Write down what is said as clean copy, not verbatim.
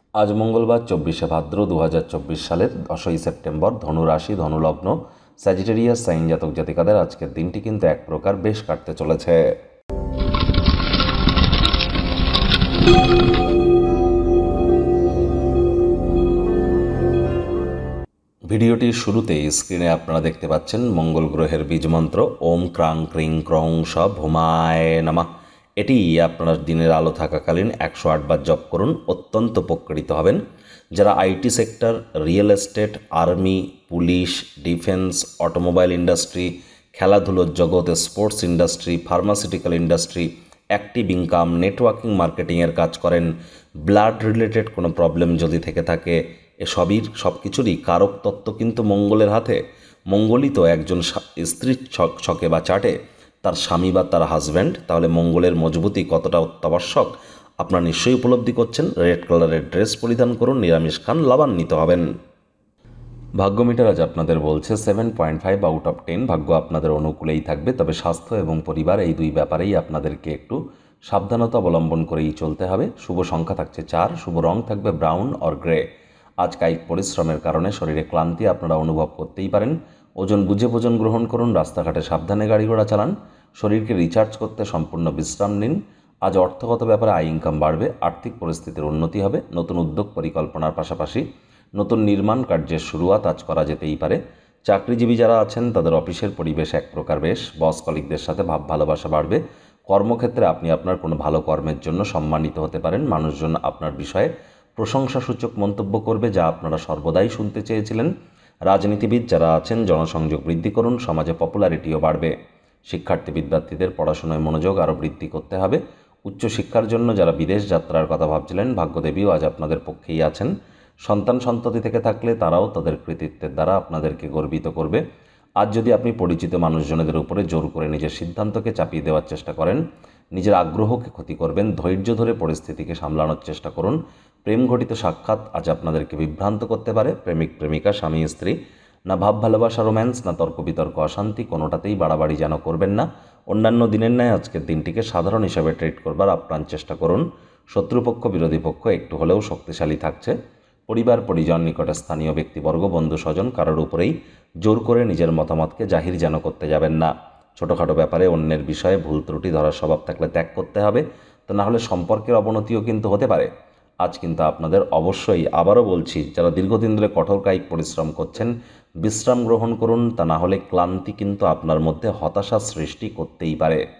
আজ মঙ্গলবার 24শে ভাদ্র 2024 সালের 10ই সেপ্টেম্বর। ধনু রাশি, ধনুলগ্ন, স্যাজিটেরিয়াস সাইন জাতক জাতিকাদের আজকের দিনটি কিন্তু এক প্রকার বেশ কাটতে চলেছে। ভিডিওটির শুরুতেই স্ক্রিনে আপনারা দেখতে পাচ্ছেন মঙ্গল গ্রহের বীজমন্ত্র ওম ক্রাং ক্রিং ক্রং স ভূমায় নমঃ। এটি আপনার দিনের আলো থাকাকালীন 108 বার জপ করুন, অত্যন্ত উপকৃত হবেন। যারা IT sector, real estate, army, police, defence, automobile industry, খেলাধুলোর জগৎ, sports industry, pharmaceutical industry, active income, networking মার্কেটিংয়ের কাজ করেন, ব্লাড রিলেটেড কোনো প্রবলেম যদি থেকে থাকে, সব কিছুরই কারক তত্ত্ব কিন্তু মঙ্গলের হাতে। মঙ্গলই তো একজন স্ত্রীর ছকে বা চাটে তার স্বামী বা তার হাজব্যান্ড। তাহলে মঙ্গলের মজবুতি কতটা অত্যাবশ্যক আপনারা নিশ্চয়ই উপলব্ধি করছেন। রেড কালারের ড্রেস পরিধান করুন, নিরামিষ খান, লাভান্বিত হবেন। ভাগ্য মিটার আজ আপনাদের বলছে 7.5 আউট অফ 10। ভাগ্য আপনাদের অনুকূলেই থাকবে, তবে স্বাস্থ্য এবং পরিবার এই দুই ব্যাপারেই আপনাদেরকে একটু সাবধানতা অবলম্বন করেই চলতে হবে। শুভ সংখ্যা থাকছে 4, শুভ রং থাকবে ব্রাউন অর গ্রে। আজ কায়িক পরিশ্রমের কারণে শরীরে ক্লান্তি আপনারা অনুভব করতেই পারেন। ওজন বুঝে ভোজন গ্রহণ করুন, রাস্তাঘাটে সাবধানে গাড়ি ঘোড়া চালান, শরীরকে রিচার্জ করতে সম্পূর্ণ বিশ্রাম নিন। আজ অর্থগত ব্যাপারে আয় ইনকাম বাড়বে, আর্থিক পরিস্থিতির উন্নতি হবে। নতুন উদ্যোগ পরিকল্পনার পাশাপাশি নতুন নির্মাণ কার্যের শুরুয়াত আজ করা যেতেই পারে। চাকরিজীবী যারা আছেন তাদের অফিসের পরিবেশ এক প্রকার বেশ, বস কলিগদের সাথে ভাব ভালোবাসা বাড়বে। কর্মক্ষেত্রে আপনি আপনার কোনো ভালো কর্মের জন্য সম্মানিত হতে পারেন। মানুষজন আপনার বিষয়ে প্রশংসাসূচক মন্তব্য করবে, যা আপনারা সর্বদাই শুনতে চেয়েছিলেন। রাজনীতিবিদ যারা আছেন জনসংযোগ বৃদ্ধি করুন, সমাজে পপুলারিটিও বাড়বে। শিক্ষার্থী বিদ্যার্থীদের পড়াশোনায় মনোযোগ আরও বৃদ্ধি করতে হবে। উচ্চশিক্ষার জন্য যারা বিদেশ যাত্রার কথা ভাবছিলেন, ভাগ্যদেবীও আজ আপনাদের পক্ষেই আছেন। সন্তান সন্ততি থেকে থাকলে তারাও তাদের কৃতিত্বের দ্বারা আপনাদেরকে গর্বিত করবে। আজ যদি আপনি পরিচিত মানুষজনদের উপরে জোর করে নিজের সিদ্ধান্তকে চাপিয়ে দেওয়ার চেষ্টা করেন, নিজের আগ্রহকে ক্ষতি করবেন। ধৈর্য ধরে পরিস্থিতিকে সামলানোর চেষ্টা করুন। প্রেম ঘটিত সাক্ষাৎ আজ আপনাদেরকে বিভ্রান্ত করতে পারে। প্রেমিক প্রেমিকা, স্বামী স্ত্রী, না ভাব ভালোবাসা রোম্যান্স, না তর্ক বিতর্ক অশান্তি, কোনোটাতেই বাড়াবাড়ি যেন করবেন না। অন্যান্য দিনের ন্যায় আজকের দিনটিকে সাধারণ হিসাবে ট্রিট করবার আপ্রাণ চেষ্টা করুন। শত্রুপক্ষ বিরোধী পক্ষ একটু হলেও শক্তিশালী থাকছে। পরিবার পরিজন, নিকটে স্থানীয় ব্যক্তিবর্গ, বন্ধু স্বজন কারোর উপরেই জোর করে নিজের মতামতকে জাহির যেন করতে যাবেন না। ছোটোখাটো ব্যাপারে অন্যের বিষয়ে ভুল ত্রুটি ধরার স্বভাব থাকলে ত্যাগ করতে হবে, তা না হলে সম্পর্কের অবনতিও কিন্তু হতে পারে। আজ কিন্তু আপনাদের অবশ্যই, আবারও বলছি, যারা দীর্ঘদিন ধরে কঠোর কায়িক পরিশ্রম করছেন, বিশ্রাম গ্রহণ করুন, তা না হলে ক্লান্তি কিন্তু আপনার মধ্যে হতাশা সৃষ্টি করতেই পারে।